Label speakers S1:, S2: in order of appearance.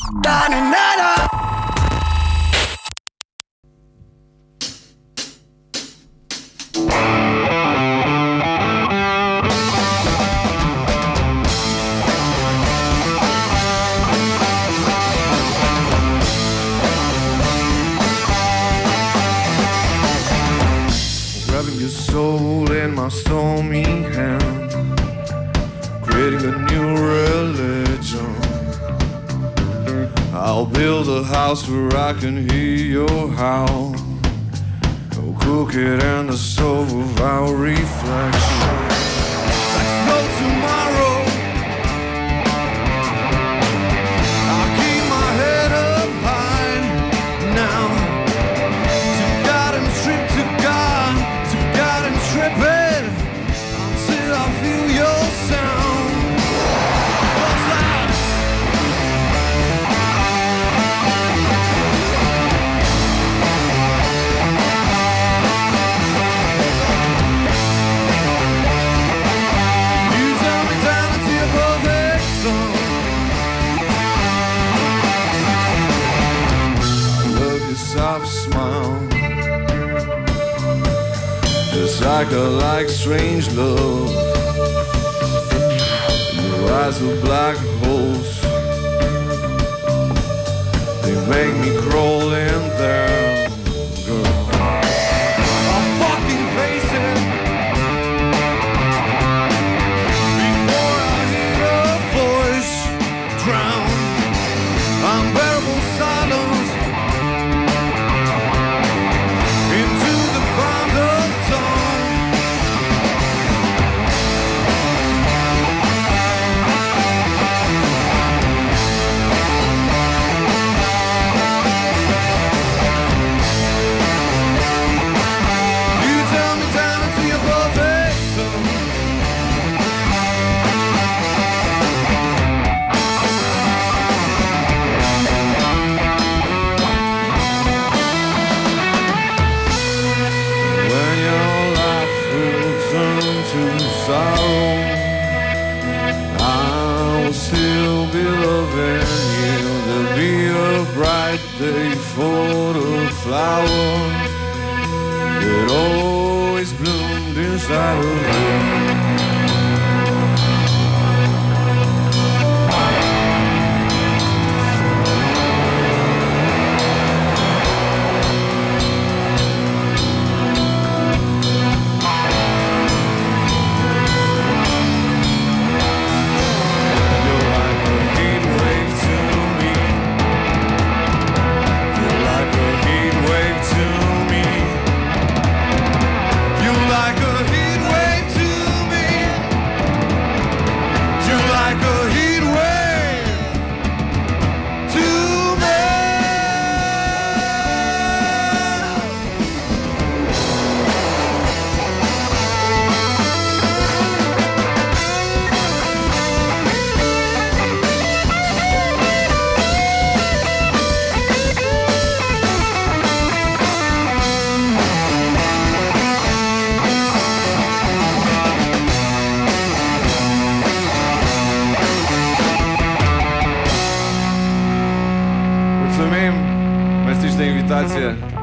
S1: Tanın nana.
S2: Grabbing your soul in my stormy hand, creating a new religion. I'll build a house where I can hear your howl. I'll cook it in the stove of our reflection. Like no tomorrow, I'll keep my head up high now. To God and strip to God, to God and strip it until I feel your sound. What's that? You tell me down to your perfect song. I love your soft smile, just like strange love. Your eyes are black holes, they make me crawl in there, girl. I'll fucking face it before I hear a voice drown. Unbearable silence into the bond of dawn. You tell me down into your perfect zone. When your life will turn to sorrow, I will still be loving you. There'll be a bright day for the flower that always bloomed inside of you. You're like a heat wave to me. You're like a heat wave to me. You're like a heat wave to me. You're like a heat wave to me. Mulțumim, mersi de invitație.